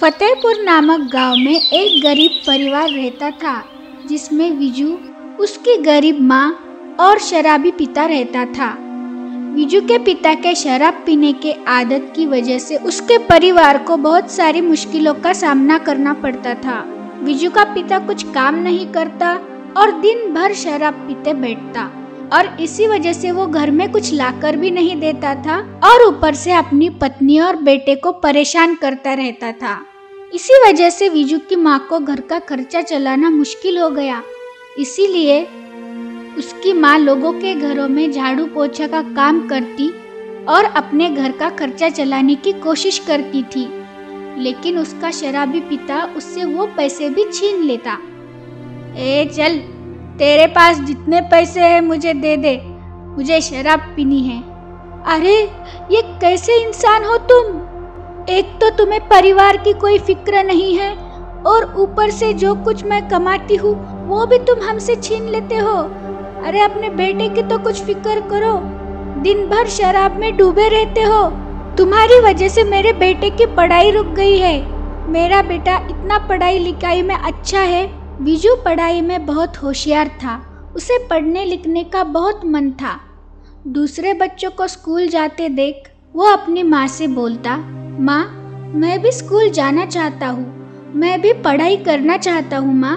फतेहपुर नामक गांव में एक गरीब परिवार रहता था, जिसमें विजू, उसकी गरीब माँ और शराबी पिता रहता था। विजू के पिता के शराब पीने के आदत की वजह से उसके परिवार को बहुत सारी मुश्किलों का सामना करना पड़ता था। विजू का पिता कुछ काम नहीं करता और दिन भर शराब पीते बैठता और इसी वजह से वो घर में कुछ लाकर भी नहीं देता था और ऊपर से अपनी पत्नी और बेटे को परेशान करता रहता था। इसी वजह से विजू की माँ को घर का खर्चा चलाना मुश्किल हो गया। इसीलिए उसकी माँ लोगों के घरों में झाड़ू पोछा का काम करती और अपने घर का खर्चा चलाने की कोशिश करती थी, लेकिन उसका शराबी पिता उससे वो पैसे भी छीन लेता। ए चल, तेरे पास जितने पैसे हैं मुझे दे दे, मुझे शराब पीनी है। अरे ये कैसे इंसान हो तुम? एक तो तुम्हें परिवार की कोई फिक्र नहीं है और ऊपर से जो कुछ मैं कमाती हूँ वो भी तुम हमसे छीन लेते हो। अरे अपने बेटे की तो कुछ फिक्र करो, दिन भर शराब में डूबे रहते हो। तुम्हारी वजह से मेरे बेटे की पढ़ाई रुक गई है। मेरा बेटा इतना पढ़ाई लिखाई में अच्छा है। विजू पढ़ाई में बहुत होशियार था, उसे पढ़ने लिखने का बहुत मन था। दूसरे बच्चों को स्कूल जाते देख वो अपनी माँ से बोलता, माँ मैं भी स्कूल जाना चाहता हूँ, मैं भी पढ़ाई करना चाहता हूँ। माँ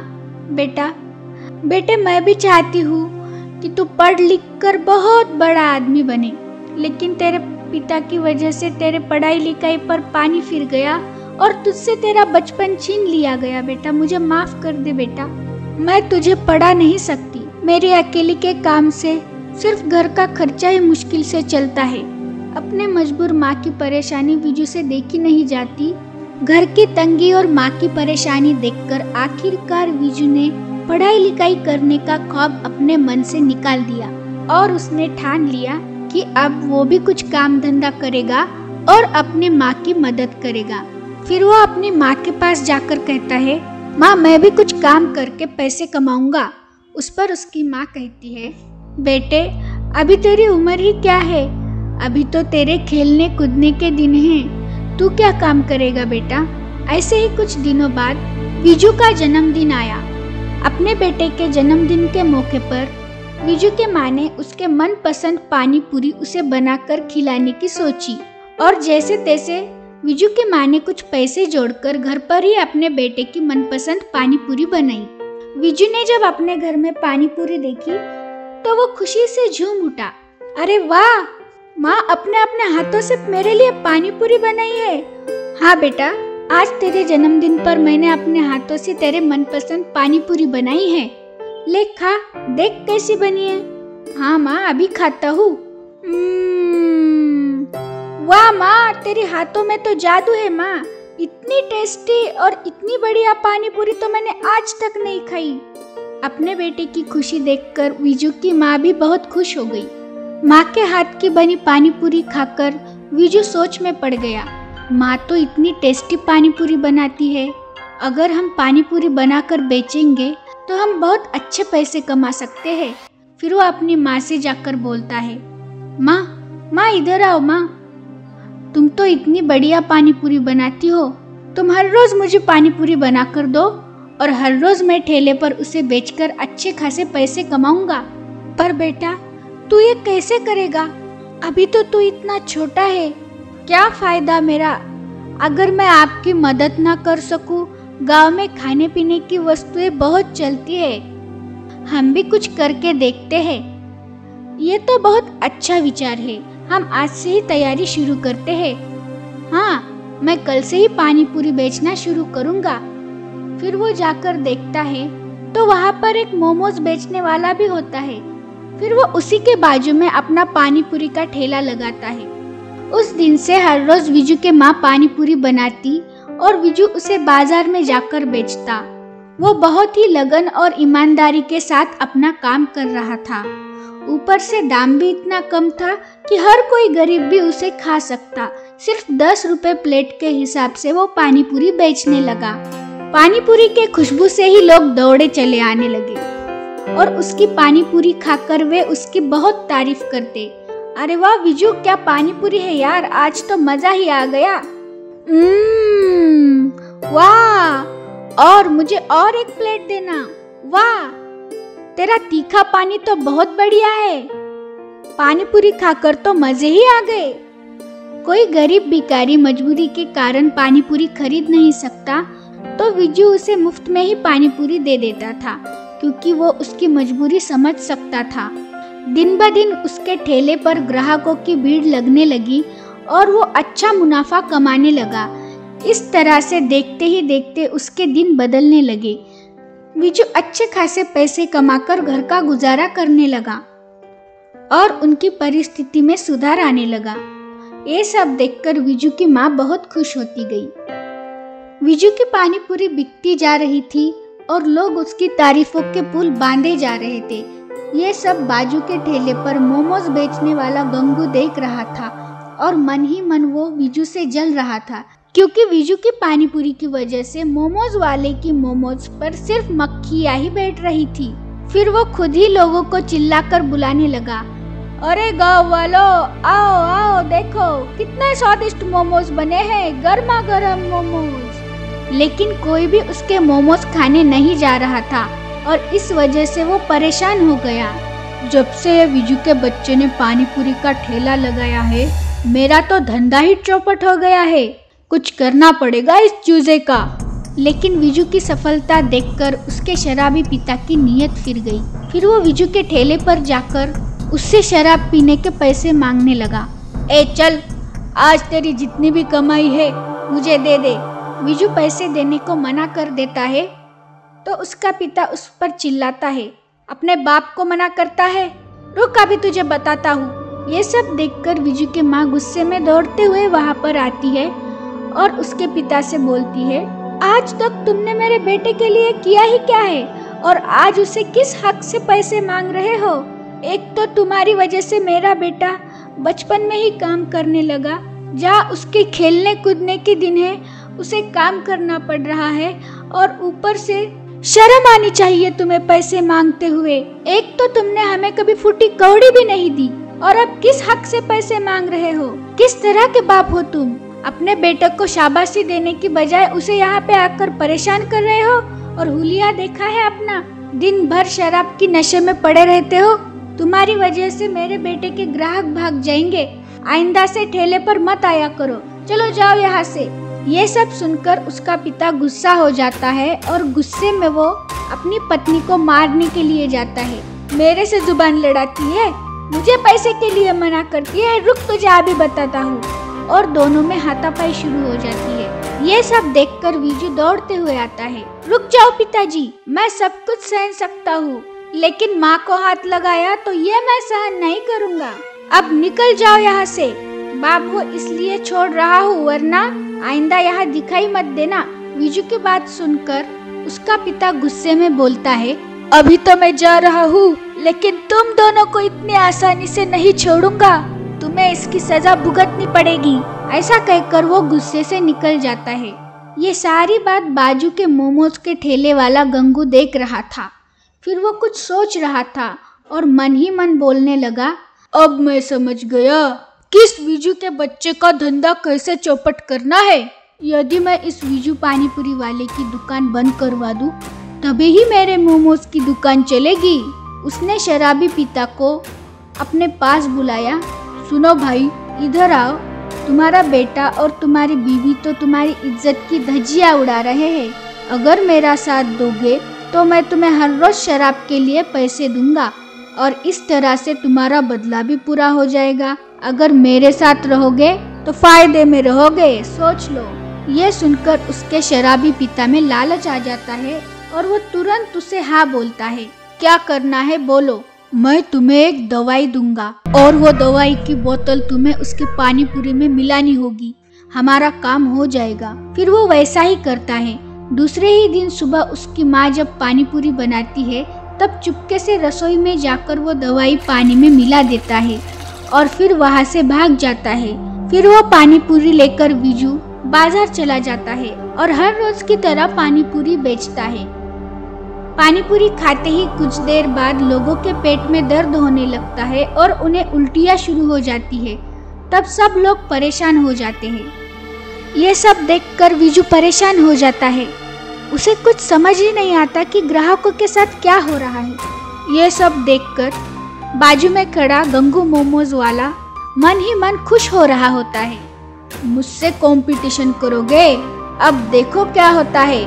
बेटे मैं भी चाहती हूँ कि तू पढ़ लिख कर बहुत बड़ा आदमी बने, लेकिन तेरे पिता की वजह से तेरे पढ़ाई लिखाई पर पानी फिर गया और तुझसे तेरा बचपन छीन लिया गया। बेटा मुझे माफ कर दे बेटा, मैं तुझे पढ़ा नहीं सकती। मेरे अकेले के काम से सिर्फ घर का खर्चा ही मुश्किल से चलता है। अपने मजबूर माँ की परेशानी विजू से देखी नहीं जाती। घर की तंगी और माँ की परेशानी देखकर आखिरकार विजू ने पढ़ाई लिखाई करने का ख्वाब अपने मन से निकाल दिया और उसने ठान लिया कि अब वो भी कुछ काम धंधा करेगा और अपने माँ की मदद करेगा। फिर वो अपनी माँ के पास जाकर कहता है, माँ मैं भी कुछ काम करके पैसे कमाऊंगा। उस पर उसकी माँ कहती है, बेटे अभी तेरी उम्र ही क्या है, अभी तो तेरे खेलने कूदने के दिन हैं, तू क्या काम करेगा बेटा। ऐसे ही कुछ दिनों बाद विजू का जन्मदिन आया। अपने बेटे के जन्मदिन के मौके पर विजू के माँ ने उसके मनपसंद पानी पूरी उसे बनाकर खिलाने की सोची और जैसे तैसे विजू की माँ ने कुछ पैसे जोड़कर घर पर ही अपने बेटे की मनपसंद पानी पूरी बनाई। विजू ने जब अपने घर में पानी पूरी देखी तो वो खुशी से झूम उठा। अरे वाह, माँ अपने अपने हाथों से मेरे लिए पानी पूरी बनाई है। हाँ बेटा, आज तेरे जन्मदिन पर मैंने अपने हाथों से तेरे मनपसंद पानी पूरी बनाई है, ले खा, देख कैसी बनी है। हाँ माँ अभी खाता हूँ। वाह माँ, तेरे हाथों में तो जादू है माँ, इतनी टेस्टी और इतनी बढ़िया पानी पूरी तो मैंने आज तक नहीं खाई। अपने बेटे की खुशी देखकर विजू की माँ भी बहुत खुश हो गई। माँ के हाथ की बनी पानी पूरी खाकर विजू सोच में पड़ गया, माँ तो इतनी टेस्टी पानी पूरी बनाती है, अगर हम पानी पूरी बनाकर बेचेंगे तो हम बहुत अच्छे पैसे कमा सकते हैं। फिर वो अपनी माँ से जाकर बोलता है, माँ इधर आओ माँ, तुम तो इतनी बढ़िया पानी पूरी बनाती हो, तुम हर रोज मुझे पानी पूरी बनाकर दो और हर रोज मैं ठेले पर उसे बेचकर अच्छे खासे पैसे कमाऊंगा। पर बेटा तू ये कैसे करेगा, अभी तो तू इतना छोटा है, क्या फायदा मेरा अगर मैं आपकी मदद ना कर सकूं। गांव में खाने पीने की वस्तुएं बहुत चलती है, हम भी कुछ करके देखते हैं। ये तो बहुत अच्छा विचार है, हम आज से ही तैयारी शुरू करते हैं। हाँ मैं कल से ही पानी पूरी बेचना शुरू करूँगा। फिर वो जाकर देखता है तो वहाँ पर एक मोमोज बेचने वाला भी होता है। फिर वो उसी के बाजू में अपना पानी पूरी का ठेला लगाता है। उस दिन से हर रोज विजू के माँ पानी पूरी बनाती और विजू उसे बाजार में जाकर बेचता। वो बहुत ही लगन और ईमानदारी के साथ अपना काम कर रहा था। ऊपर से दाम भी इतना कम था कि हर कोई गरीब भी उसे खा सकता। सिर्फ 10 रुपए प्लेट के हिसाब से वो पानी पूरी बेचने लगा। पानी पूरी के खुशबू से ही लोग दौड़े चले आने लगे और उसकी पानी पूरी खाकर वे उसकी बहुत तारीफ करते। अरे वाह विजू, क्या पानी पूरी है यार, आज तो मजा ही आ गया। वाह, और मुझे और एक प्लेट देना। वाह, तेरा तीखा पानी तो बहुत बढ़िया है। पानी पूरी खाकर तो मजे ही आ गए। कोई गरीब भिखारी मजबूरी के कारण पानी पूरी खरीद नहीं सकता तो विजू उसे मुफ्त में ही पानी पूरी दे देता था, क्योंकि वो उसकी मजबूरी समझ सकता था। दिन ब दिन उसके ठेले पर ग्राहकों की भीड़ लगने लगी और वो अच्छा मुनाफा कमाने लगा। इस तरह से देखते ही देखते उसके दिन बदलने लगे। विजू अच्छे खासे पैसे कमाकर घर का गुजारा करने लगा और उनकी परिस्थिति में सुधार आने लगा। ये सब देखकर विजू की माँ बहुत खुश होती गई। विजू की पानी पूरी बिकती जा रही थी और लोग उसकी तारीफों के पुल बांधे जा रहे थे। ये सब बाजू के ठेले पर मोमोज बेचने वाला गंगू देख रहा था और मन ही मन वो विजू से जल रहा था, क्योंकि विजू की पानी पूरी की वजह से मोमोज वाले की मोमोज पर सिर्फ मक्खियाँ ही बैठ रही थी। फिर वो खुद ही लोगों को चिल्लाकर बुलाने लगा, अरे गाँव वालों, आओ आओ, देखो कितने स्वादिष्ट मोमोज बने हैं, गर्मा गर्म मोमोज। लेकिन कोई भी उसके मोमोज खाने नहीं जा रहा था और इस वजह से वो परेशान हो गया। जब से ये विजू के बच्चे ने पानी पूरी का ठेला लगाया है, मेरा तो धंधा ही चौपट हो गया है। कुछ करना पड़ेगा इस चूजे का। लेकिन विजू की सफलता देखकर उसके शराबी पिता की नीयत फिर गई। फिर वो विजू के ठेले पर जाकर उससे शराब पीने के पैसे मांगने लगा। ए चल, आज तेरी जितनी भी कमाई है मुझे दे दे। विजू पैसे देने को मना कर देता है तो उसका पिता उस पर चिल्लाता है, अपने बाप को मना करता है, रुक अभी तुझे बताता हूँ। ये सब देखकर विजू की माँ गुस्से में दौड़ते हुए वहाँ पर आती है और उसके पिता से बोलती है, आज तक तुमने मेरे बेटे के लिए किया ही क्या है और आज उसे किस हक से पैसे मांग रहे हो? एक तो तुम्हारी वजह से मेरा बेटा बचपन में ही काम करने लगा, जहाँ उसके खेलने कूदने के दिन है उसे काम करना पड़ रहा है और ऊपर से शर्म आनी चाहिए तुम्हें पैसे मांगते हुए। एक तो तुमने हमें कभी फूटी कौड़ी भी नहीं दी और अब किस हक से पैसे मांग रहे हो? किस तरह के बाप हो तुम? अपने बेटे को शाबाशी देने की बजाय उसे यहाँ पे आकर परेशान कर रहे हो और हुलिया देखा है अपना, दिन भर शराब की नशे में पड़े रहते हो। तुम्हारी वजह से मेरे बेटे के ग्राहक भाग जाएंगे। आइंदा से ठेले पर मत आया करो, चलो जाओ यहाँ से। ये सब सुनकर उसका पिता गुस्सा हो जाता है और गुस्से में वो अपनी पत्नी को मारने के लिए जाता है। मेरे से जुबान लड़ाती है, मुझे पैसे के लिए मना करती है, रुक तुझे अभी बताता हूँ। और दोनों में हाथापाई शुरू हो जाती है। ये सब देखकर विजू दौड़ते हुए आता है, रुक जाओ पिताजी, मैं सब कुछ सहन सकता हूँ, लेकिन माँ को हाथ लगाया तो ये मैं सहन नहीं करूँगा। अब निकल जाओ यहाँ से। बाप वो इसलिए छोड़ रहा हूँ, वरना आइंदा यहाँ दिखाई मत देना। विजू की बात सुनकर उसका पिता गुस्से में बोलता है, अभी तो मैं जा रहा हूँ, लेकिन तुम दोनों को इतनी आसानी से नहीं छोड़ूंगा, तुम्हें इसकी सजा भुगतनी पड़ेगी। ऐसा कहकर वो गुस्से से निकल जाता है। ये सारी बात बाजू के मोमोज के ठेले वाला गंगू देख रहा था। फिर वो कुछ सोच रहा था और मन ही मन बोलने लगा, अब मैं समझ गया किस विजू के बच्चे का धंधा कैसे चौपट करना है। यदि मैं इस विजू पानीपुरी वाले की दुकान बंद करवा दूं, तभी ही मेरे मोमोज की दुकान चलेगी। उसने शराबी पिता को अपने पास बुलाया, सुनो भाई, इधर आओ, तुम्हारा बेटा और तुम्हारी बीवी तो तुम्हारी इज्जत की धज्जियां उड़ा रहे हैं। अगर मेरा साथ दोगे तो मैं तुम्हें हर रोज शराब के लिए पैसे दूंगा और इस तरह से तुम्हारा बदला भी पूरा हो जाएगा। अगर मेरे साथ रहोगे तो फायदे में रहोगे, सोच लो। ये सुनकर उसके शराबी पिता में लालच आ जाता है और वो तुरंत उसे हाँ बोलता है, क्या करना है बोलो, मैं तुम्हें एक दवाई दूंगा और वो दवाई की बोतल तुम्हें उसके पानी पूरी में मिलानी होगी, हमारा काम हो जाएगा। फिर वो वैसा ही करता है। दूसरे ही दिन सुबह उसकी माँ जब पानी पूरी बनाती है तब चुपके से रसोई में जाकर वो दवाई पानी में मिला देता है और फिर वहाँ से भाग जाता है। फिर वो पानी पूरी लेकर विजू बाजार चला जाता है और हर रोज की तरह पानी पूरी बेचता है। पानी पूरी खाते ही कुछ देर बाद लोगों के पेट में दर्द होने लगता है और उन्हें उल्टियाँ शुरू हो जाती है। तब सब लोग परेशान हो जाते हैं। ये सब देखकर विजू परेशान हो जाता है। उसे कुछ समझ ही नहीं आता कि ग्राहकों के साथ क्या हो रहा है। ये सब देखकर बाजू में खड़ा गंगू मोमोज वाला मन ही मन खुश हो रहा होता है। मुझसे कंपटीशन करोगे? अब देखो क्या होता है।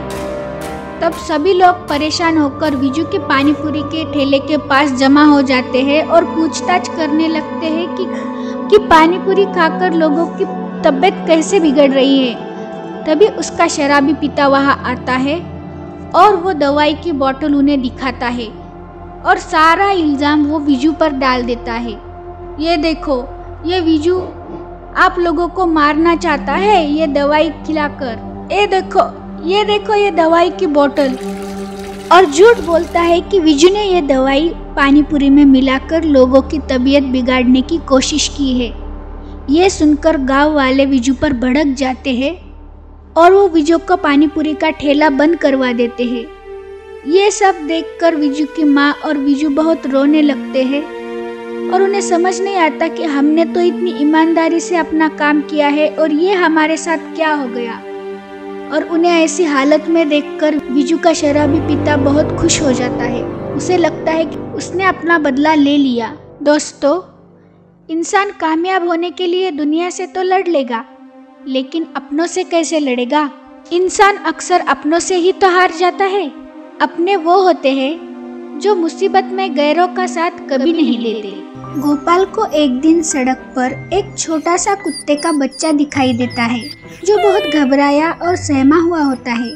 तब सभी लोग परेशान होकर विजू के पानीपुरी के ठेले के पास जमा हो जाते हैं और पूछताछ करने लगते हैं कि पानीपुरी खाकर लोगों की तबीयत कैसे बिगड़ रही है। तभी उसका शराबी पिता वहां आता है और वो दवाई की बोतल उन्हें दिखाता है और सारा इल्जाम वो विजू पर डाल देता है। ये देखो, ये विजू आप लोगों को मारना चाहता है ये दवाई खिलाकर। ये देखो ये दवाई की बोतल। और झूठ बोलता है कि विजू ने ये दवाई पानीपुरी में मिलाकर लोगों की तबीयत बिगाड़ने की कोशिश की है। ये सुनकर गांव वाले विजू पर भड़क जाते हैं और वो विजू का पानीपुरी का ठेला बंद करवा देते हैं। ये सब देखकर विजू की माँ और विजू बहुत रोने लगते हैं और उन्हें समझ नहीं आता कि हमने तो इतनी ईमानदारी से अपना काम किया है और ये हमारे साथ क्या हो गया। और उन्हें ऐसी हालत में देखकर विजू का शराबी पिता बहुत खुश हो जाता है। उसे लगता है कि उसने अपना बदला ले लिया। दोस्तों, इंसान कामयाब होने के लिए दुनिया से तो लड़ लेगा, लेकिन अपनों से कैसे लड़ेगा? इंसान अक्सर अपनों से ही तो हार जाता है। अपने वो होते हैं जो मुसीबत में गैरों का साथ कभी नहीं लेते। गोपाल को एक दिन सड़क पर एक छोटा सा कुत्ते का बच्चा दिखाई देता है जो बहुत घबराया और सहमा हुआ होता है।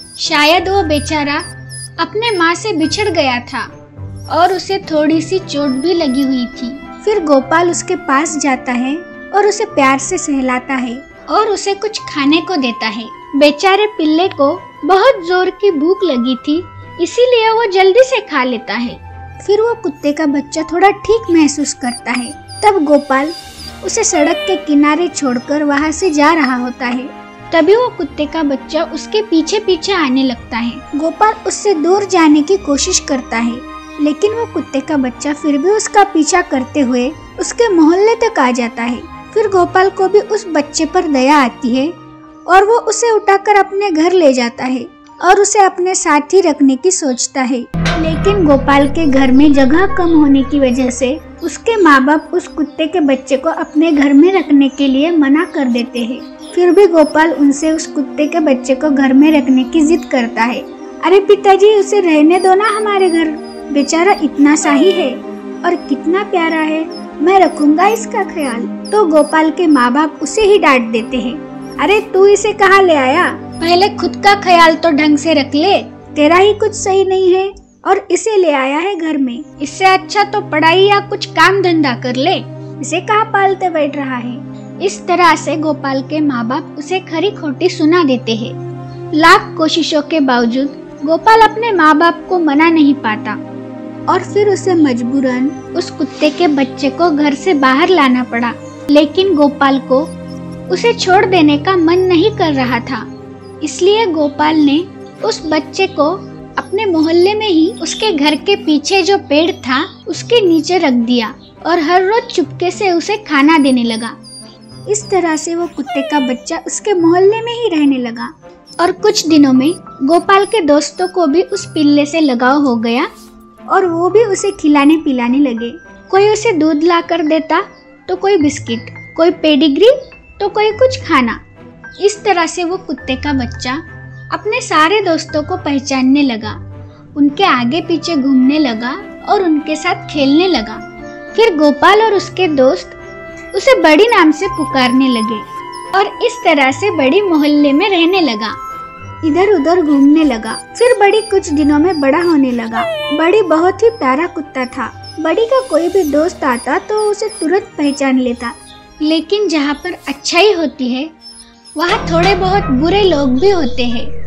शायद वो बेचारा अपने माँ से बिछड़ गया था और उसे थोड़ी सी चोट भी लगी हुई थी। फिर गोपाल उसके पास जाता है और उसे प्यार से सहलाता है और उसे कुछ खाने को देता है। बेचारे पिल्ले को बहुत जोर की भूख लगी थी, इसीलिए वो जल्दी से खा लेता है। फिर वो कुत्ते का बच्चा थोड़ा ठीक महसूस करता है। तब गोपाल उसे सड़क के किनारे छोड़कर वहाँ से जा रहा होता है। तभी वो कुत्ते का बच्चा उसके पीछे पीछे आने लगता है। गोपाल उससे दूर जाने की कोशिश करता है, लेकिन वो कुत्ते का बच्चा फिर भी उसका पीछा करते हुए उसके मोहल्ले तक आ जाता है। फिर गोपाल को भी उस बच्चे पर दया आती है और वो उसे उठाकर अपने घर ले जाता है और उसे अपने साथ ही रखने की सोचता है। लेकिन गोपाल के घर में जगह कम होने की वजह से उसके माँ बाप उस कुत्ते के बच्चे को अपने घर में रखने के लिए मना कर देते हैं। फिर भी गोपाल उनसे उस कुत्ते के बच्चे को घर में रखने की जिद करता है। अरे पिताजी, उसे रहने दो ना हमारे घर, बेचारा इतना सा ही है और कितना प्यारा है, मैं रखूंगा इसका ख्याल। तो गोपाल के माँ बाप उसे ही डांट देते हैं। अरे तू इसे कहाँ ले आया? पहले खुद का ख्याल तो ढंग से रख ले, तेरा ही कुछ सही नहीं है और इसे ले आया है घर में। इससे अच्छा तो पढ़ाई या कुछ काम धंधा कर ले, इसे कहाँ पालते बैठ रहा है। इस तरह से गोपाल के माँ बाप उसे खरी खोटी सुना देते हैं। लाख कोशिशों के बावजूद गोपाल अपने माँ बाप को मना नहीं पाता और फिर उसे मजबूरन उस कुत्ते के बच्चे को घर से बाहर लाना पड़ा। लेकिन गोपाल को उसे छोड़ देने का मन नहीं कर रहा था, इसलिए गोपाल ने उस बच्चे को अपने मोहल्ले में ही उसके घर के पीछे जो पेड़ था उसके नीचे रख दिया और हर रोज चुपके से उसे खाना देने लगा। इस तरह से वो कुत्ते का बच्चा उसके मोहल्ले में ही रहने लगा और कुछ दिनों में गोपाल के दोस्तों को भी उस पिल्ले से लगाव हो गया और वो भी उसे खिलाने पिलाने लगे। कोई उसे दूध ला कर देता तो कोई बिस्किट, कोई पेडिग्री तो कोई कुछ खाना। इस तरह से वो कुत्ते का बच्चा अपने सारे दोस्तों को पहचानने लगा, उनके आगे पीछे घूमने लगा और उनके साथ खेलने लगा। फिर गोपाल और उसके दोस्त उसे बड़ी नाम से पुकारने लगे और इस तरह से बड़ी मोहल्ले में रहने लगा, इधर उधर घूमने लगा। फिर बड़ी कुछ दिनों में बड़ा होने लगा। बड़ी बहुत ही प्यारा कुत्ता था। बड़ी का कोई भी दोस्त आता तो उसे तुरंत पहचान लेता। लेकिन जहाँ पर अच्छाई होती है वहाँ थोड़े बहुत बुरे लोग भी होते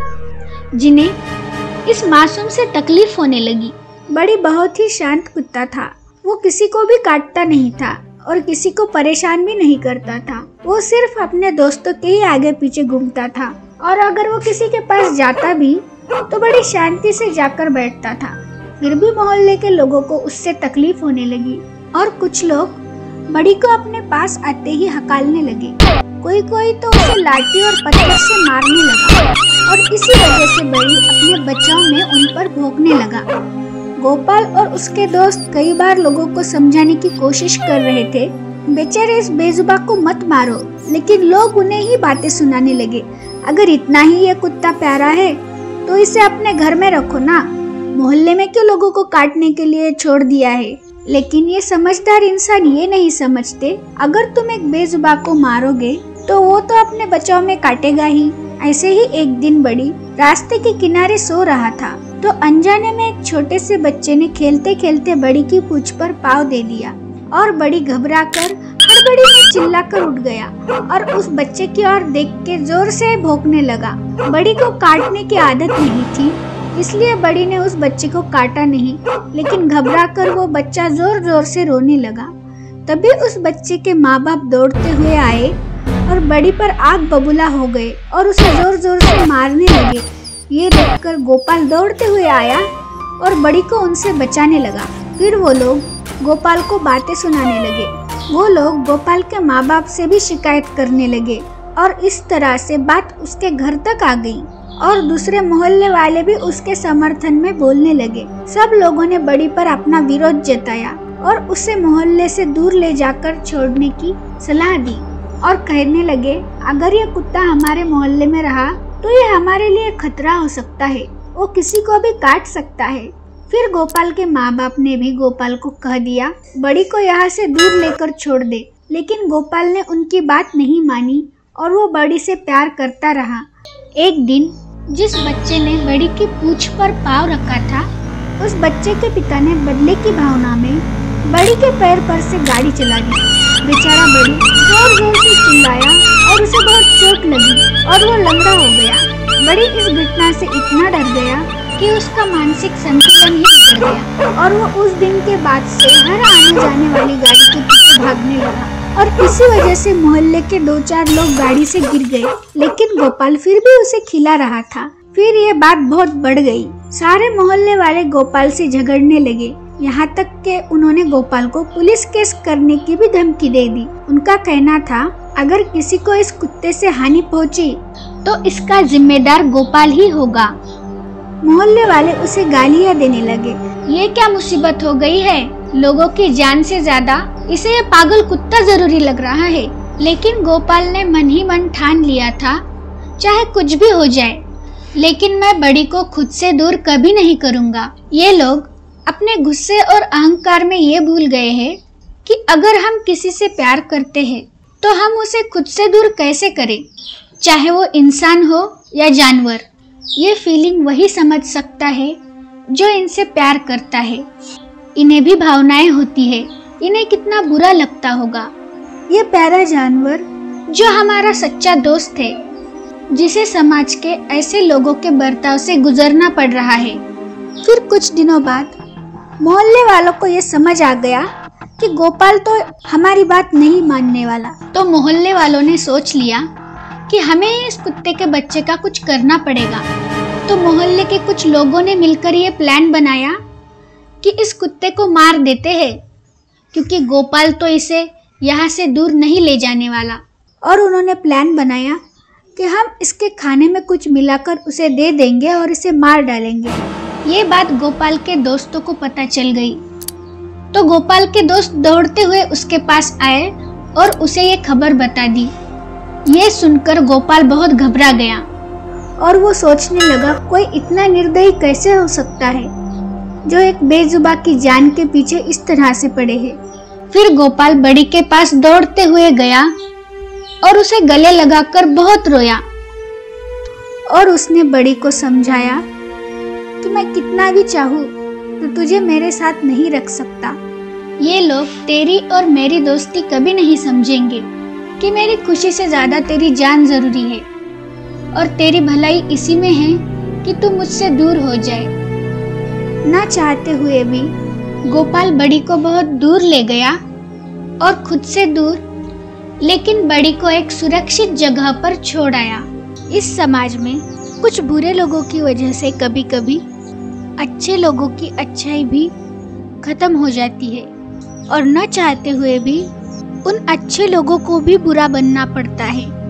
हैं जिन्हें इस मासूम से तकलीफ होने लगी। बड़ी बहुत ही शांत कुत्ता था। वो किसी को भी काटता नहीं था और किसी को परेशान भी नहीं करता था। वो सिर्फ अपने दोस्तों के ही आगे पीछे घूमता था और अगर वो किसी के पास जाता भी तो बड़ी शांति से जाकर बैठता था। फिर भी मोहल्ले के लोगों को उससे तकलीफ होने लगी और कुछ लोग बड़ी को अपने पास आते ही हकालने लगे। कोई कोई तो उसे लाठी और पत्थर से मारने लगा और इसी वजह से बड़ी अपने बचाव में उन पर भौंकने लगा। गोपाल और उसके दोस्त कई बार लोगों को समझाने की कोशिश कर रहे थे, बेचारे इस बेजुबान को मत मारो, लेकिन लोग उन्हें ही बातें सुनाने लगे। अगर इतना ही ये कुत्ता प्यारा है तो इसे अपने घर में रखो ना, मोहल्ले में क्यों लोगों को काटने के लिए छोड़ दिया है। लेकिन ये समझदार इंसान ये नहीं समझते, अगर तुम एक बेजुबान को मारोगे तो वो तो अपने बचाव में काटेगा ही। ऐसे ही एक दिन बड़ी रास्ते के किनारे सो रहा था तो अनजाने में एक छोटे से बच्चे ने खेलते खेलते बड़ी की पूंछ पर पाँव दे दिया और बड़ी घबराकर हड़बड़ी में चिल्लाकर उठ गया और उस बच्चे की ओर देख के जोर से भौंकने लगा। बड़ी को काटने की आदत नहीं थी, इसलिए बड़ी ने उस बच्चे को काटा नहीं, लेकिन घबराकर वो बच्चा जोर जोर से रोने लगा। तभी उस बच्चे के माँ बाप दौड़ते हुए आए और बड़ी पर आग बबूला हो गए और उसे जोर जोर से मारने लगे। ये देखकर गोपाल दौड़ते हुए आया और बड़ी को उनसे बचाने लगा। फिर वो लोग गोपाल को बातें सुनाने लगे। वो लोग गोपाल के माँ बाप से भी शिकायत करने लगे और इस तरह से बात उसके घर तक आ गई और दूसरे मोहल्ले वाले भी उसके समर्थन में बोलने लगे। सब लोगों ने बड़ी पर अपना विरोध जताया और उसे मोहल्ले से दूर ले जाकर छोड़ने की सलाह दी और कहने लगे, अगर ये कुत्ता हमारे मोहल्ले में रहा तो ये हमारे लिए खतरा हो सकता है, वो किसी को भी काट सकता है। फिर गोपाल के माँ बाप ने भी गोपाल को कह दिया बड़ी को यहाँ से दूर लेकर छोड़ दे, लेकिन गोपाल ने उनकी बात नहीं मानी और वो बड़ी से प्यार करता रहा। एक दिन जिस बच्चे ने बड़ी की पूंछ पर पाँव रखा था, उस बच्चे के पिता ने बदले की भावना में बड़ी के पैर पर से गाड़ी चला दी। बेचारा बड़ी जोर जोर से चिल्लाया और उसे बहुत चोट लगी और वो लंगड़ा हो गया। बड़ी इस घटना से इतना डर गया कि उसका मानसिक संतुलन ही बिगड़ गया और वो उस दिन के बाद से हर आने जाने वाली गाड़ी के पीछे भागने लगा और इसी वजह से मोहल्ले के 2-4 लोग गाड़ी से गिर गए, लेकिन गोपाल फिर भी उसे खिला रहा था। फिर ये बात बहुत बढ़ गई। सारे मोहल्ले वाले गोपाल से झगड़ने लगे, यहाँ तक कि उन्होंने गोपाल को पुलिस केस करने की भी धमकी दे दी। उनका कहना था अगर किसी को इस कुत्ते से हानि पहुँची तो इसका जिम्मेदार गोपाल ही होगा। मोहल्ले वाले उसे गालियाँ देने लगे, ये क्या मुसीबत हो गई है, लोगों की जान से ज्यादा इसे ये पागल कुत्ता जरूरी लग रहा है। लेकिन गोपाल ने मन ही मन ठान लिया था, चाहे कुछ भी हो जाए, लेकिन मैं बड़ी को खुद से दूर कभी नहीं करूँगा। ये लोग अपने गुस्से और अहंकार में ये भूल गए हैं कि अगर हम किसी से प्यार करते हैं तो हम उसे खुद से दूर कैसे करें, चाहे वो इंसान हो या जानवर। ये फीलिंग वही समझ सकता है जो इनसे प्यार करता है। इन्हें भी भावनाएं होती है, इन्हें कितना बुरा लगता होगा। ये प्यारा जानवर जो हमारा सच्चा दोस्त है, जिसे समाज के ऐसे लोगों के बर्ताव से गुजरना पड़ रहा है। फिर कुछ दिनों बाद मोहल्ले वालों को ये समझ आ गया कि गोपाल तो हमारी बात नहीं मानने वाला। तो मोहल्ले वालों ने सोच लिया कि हमें इस कुत्ते के बच्चे का कुछ करना पड़ेगा। तो मोहल्ले के कुछ लोगों ने मिलकर ये प्लान बनाया कि इस कुत्ते को मार देते हैं, क्योंकि गोपाल तो इसे यहाँ से दूर नहीं ले जाने वाला। और उन्होंने प्लान बनाया कि हम इसके खाने में कुछ मिलाकर उसे दे देंगे और इसे मार डालेंगे। ये बात गोपाल के दोस्तों को पता चल गई, तो गोपाल के दोस्त दौड़ते हुए उसके पास आए और उसे ये खबर बता दी। ये सुनकर गोपाल बहुत घबरा गया और वो सोचने लगा कोई इतना निर्दयी कैसे हो सकता है जो एक बेजुबान की जान के पीछे इस तरह से पड़े है। फिर गोपाल बड़ी के पास दौड़ते हुए गया और उसे गले लगाकर बहुत रोया और उसने बड़ी को समझाया कि मैं कितना भी चाहूँ तो तुझे मेरे साथ नहीं रख सकता। ये लोग तेरी और मेरी दोस्ती कभी नहीं समझेंगे कि मेरी खुशी से ज्यादा तेरी जान जरूरी है और तेरी भलाई इसी में है कि तू मुझसे दूर हो जाए। ना चाहते हुए भी गोपाल बड़ी को बहुत दूर ले गया और खुद से दूर, लेकिन बड़ी को एक सुरक्षित जगह पर छोड़ आया। इस समाज में कुछ बुरे लोगों की वजह से कभी कभी अच्छे लोगों की अच्छाई भी खत्म हो जाती है और न चाहते हुए भी उन अच्छे लोगों को भी बुरा बनना पड़ता है।